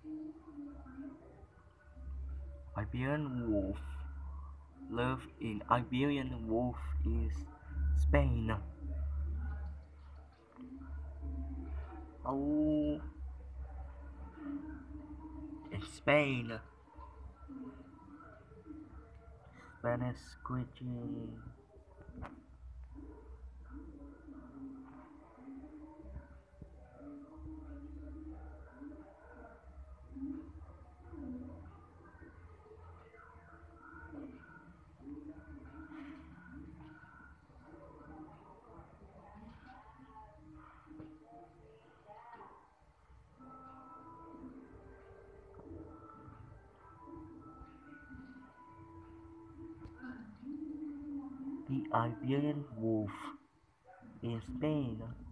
Iberian wolf. Love in Iberian wolf is Spain. Oh, in Spain. Spanish screeching. The Iberian wolf in Spain.